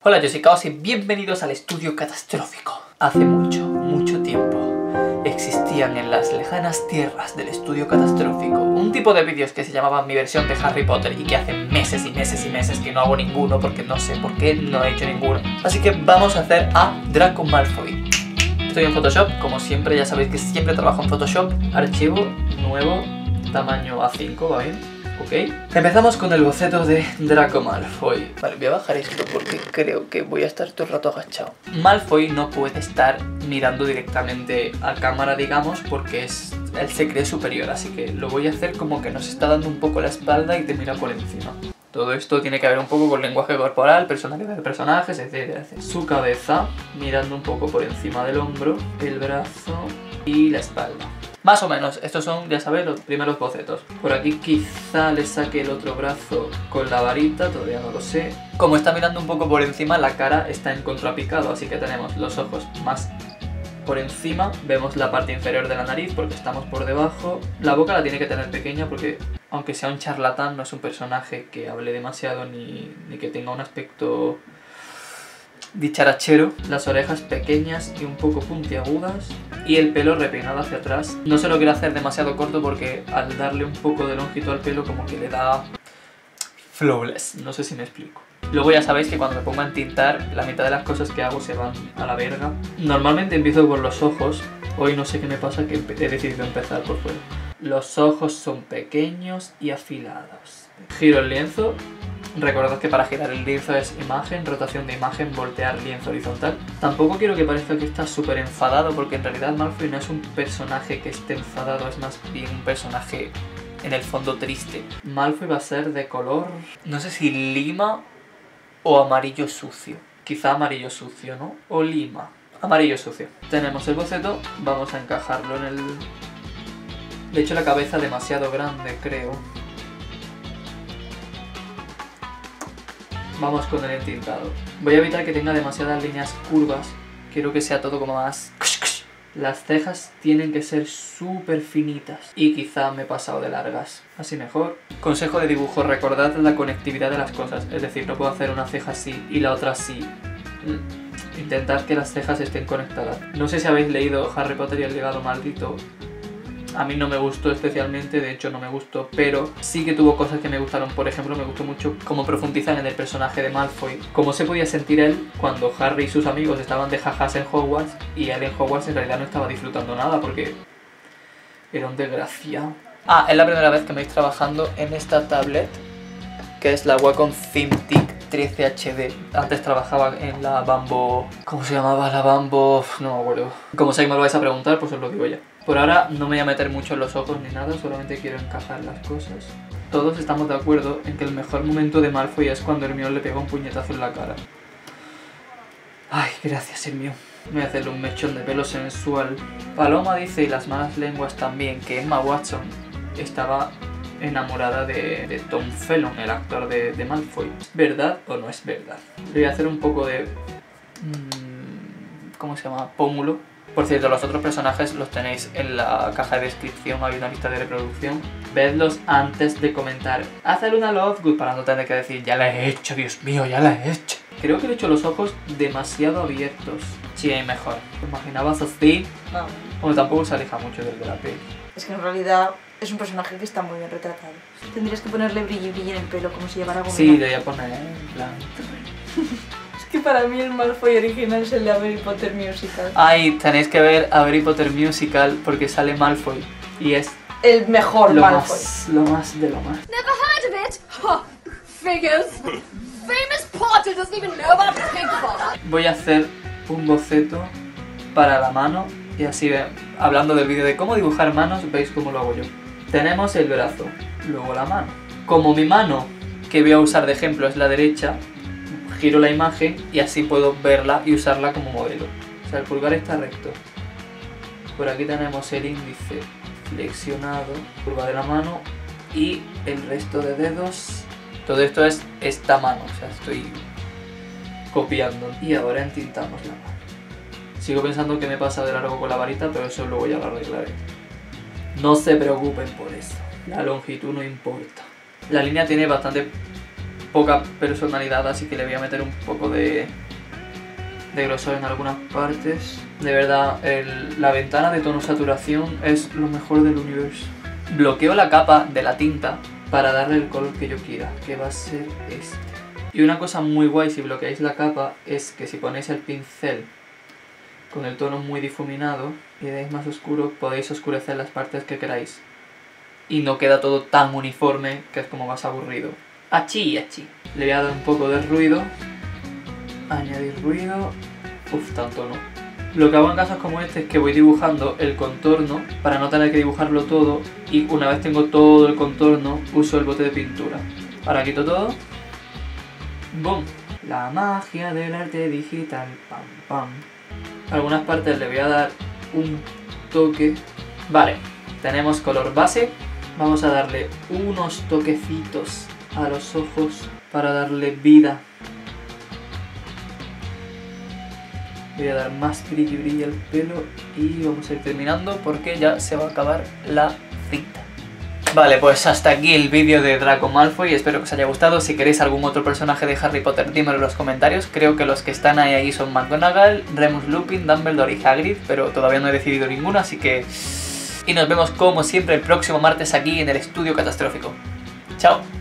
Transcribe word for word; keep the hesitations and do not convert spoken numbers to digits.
Hola Jessicaos y bienvenidos al estudio catastrófico. Hace mucho, mucho tiempo existían en las lejanas tierras del estudio catastrófico un tipo de vídeos que se llamaban mi versión de Harry Potter y que hace meses y meses y meses que no hago ninguno porque no sé por qué no he hecho ninguno. Así que vamos a hacer a Draco Malfoy. Estoy en Photoshop, como siempre, ya sabéis que siempre trabajo en Photoshop. Archivo, nuevo, tamaño A cinco, ¿va bien? Ok. Empezamos con el boceto de Draco Malfoy. Vale, voy a bajar esto porque creo que voy a estar todo el rato agachado. Malfoy no puede estar mirando directamente a cámara, digamos, porque es, él se cree superior. Así que lo voy a hacer como que nos está dando un poco la espalda y te mira por encima. Todo esto tiene que ver un poco con lenguaje corporal, personalidad de personajes, etcétera, etcétera. Su cabeza mirando un poco por encima del hombro, el brazo y la espalda. Más o menos, estos son, ya sabéis, los primeros bocetos. Por aquí quizá le saque el otro brazo con la varita, todavía no lo sé. Como está mirando un poco por encima, la cara está en contrapicado, así que tenemos los ojos más por encima. Vemos la parte inferior de la nariz porque estamos por debajo. La boca la tiene que tener pequeña porque, aunque sea un charlatán, no es un personaje que hable demasiado ni, ni que tenga un aspecto dicharachero. Las orejas pequeñas y un poco puntiagudas y el pelo repeinado hacia atrás. No se lo quiero hacer demasiado corto porque al darle un poco de longitud al pelo como que le da flawless, no sé si me explico. Luego ya sabéis que cuando me pongo a entintar la mitad de las cosas que hago se van a la verga. Normalmente empiezo por los ojos, hoy no sé qué me pasa que he decidido empezar por fuera. Los ojos son pequeños y afilados. Giro el lienzo. Recordad que para girar el lienzo es imagen, rotación de imagen, voltear lienzo horizontal. Tampoco quiero que parezca que está súper enfadado porque en realidad Malfoy no es un personaje que esté enfadado, es más bien un personaje en el fondo triste. Malfoy va a ser de color, no sé si lima o amarillo sucio. Quizá amarillo sucio, ¿no? O lima. Amarillo sucio. Tenemos el boceto, vamos a encajarlo en el... Le he hecho la cabeza demasiado grande, creo. Vamos con el entintado. Voy a evitar que tenga demasiadas líneas curvas. Quiero que sea todo como más... Las cejas tienen que ser súper finitas. Y quizá me he pasado de largas. Así mejor. Consejo de dibujo. Recordad la conectividad de las cosas. Es decir, no puedo hacer una ceja así y la otra así. Intentad que las cejas estén conectadas. No sé si habéis leído Harry Potter y el legado maldito. A mí no me gustó especialmente, de hecho no me gustó, pero sí que tuvo cosas que me gustaron. Por ejemplo, me gustó mucho cómo profundizan en el personaje de Malfoy, cómo se podía sentir él cuando Harry y sus amigos estaban de jajas en Hogwarts y él en Hogwarts en realidad no estaba disfrutando nada porque era un desgraciado. Ah, es la primera vez que me estoy trabajando en esta tablet, que es la Wacom ThinkTick trece H D. Antes trabajaba en la Bambo... ¿Cómo se llamaba la Bambo? No me acuerdo. Como sé que me lo vais a preguntar, pues os lo digo ya. Por ahora no me voy a meter mucho en los ojos ni nada, solamente quiero encajar las cosas. Todos estamos de acuerdo en que el mejor momento de Malfoy es cuando Hermione le pega un puñetazo en la cara. Ay, gracias Hermione. Voy a hacerle un mechón de pelo sensual. Paloma dice, y las malas lenguas también, que Emma Watson estaba enamorada de, de Tom Felton, el actor de, de Malfoy. ¿Es verdad o no es verdad? Le voy a hacer un poco de... Mmm, ¿cómo se llama? Pómulo. Por cierto, los otros personajes los tenéis en la caja de descripción, hay una lista de reproducción. Vedlos antes de comentar. Hazle una love good para no tener que decir ya la he hecho, Dios mío, ya la he hecho. Creo que he hecho los ojos demasiado abiertos. Sí, hay mejor. ¿Te imaginabas así? No. Bueno, tampoco se aleja mucho del de la peli. Es que en realidad es un personaje que está muy bien retratado. Tendrías que ponerle brillo y brillo en el pelo como si llevara gomina. Sí, le voy a poner en plan... Es que para mí el Malfoy original es el de Harry Potter Musical. Ay, tenéis que ver Harry Potter Musical porque sale Malfoy y es el mejor lo Malfoy. Más, lo más de lo más. Never heard of it? Huh. Figures. Famous Potter doesn't even know about pig fodder. Voy a hacer un boceto para la mano y así ve, hablando del vídeo de cómo dibujar manos, veis cómo lo hago yo. Tenemos el brazo, luego la mano. Como mi mano que voy a usar de ejemplo es la derecha, giro la imagen y así puedo verla y usarla como modelo. O sea, el pulgar está recto. Por aquí tenemos el índice flexionado, curva de la mano y el resto de dedos. Todo esto es esta mano, o sea, estoy copiando. Y ahora entintamos la mano. Sigo pensando que me pasa de largo con la varita, pero eso luego ya lo arreglaré. No se preocupen por eso, la longitud no importa. La línea tiene bastante poca personalidad, así que le voy a meter un poco de, de grosor en algunas partes. De verdad, el, la ventana de tono saturación es lo mejor del universo. Bloqueo la capa de la tinta para darle el color que yo quiera, que va a ser este. Y una cosa muy guay si bloqueáis la capa es que si ponéis el pincel con el tono muy difuminado y dais más oscuro, podéis oscurecer las partes que queráis. Y no queda todo tan uniforme que es como más aburrido. Achí, achí. Le voy a dar un poco de ruido. Añadir ruido. Uf, tanto no. Lo que hago en casos como este es que voy dibujando el contorno para no tener que dibujarlo todo, y una vez tengo todo el contorno uso el bote de pintura. Ahora quito todo. ¡Bum! La magia del arte digital. Pam, pam. Algunas partes le voy a dar un toque. Vale, tenemos color base. Vamos a darle unos toquecitos a los ojos para darle vida. Voy a dar más brillo brillo al pelo y vamos a ir terminando porque ya se va a acabar la cinta. Vale, pues hasta aquí el vídeo de Draco Malfoy, espero que os haya gustado. Si queréis algún otro personaje de Harry Potter, dímelo en los comentarios. Creo que los que están ahí, ahí son McGonagall, Remus Lupin, Dumbledore y Hagrid, pero todavía no he decidido ninguno, así que... Y nos vemos como siempre el próximo martes aquí en el Estudio Catastrófico. ¡Chao!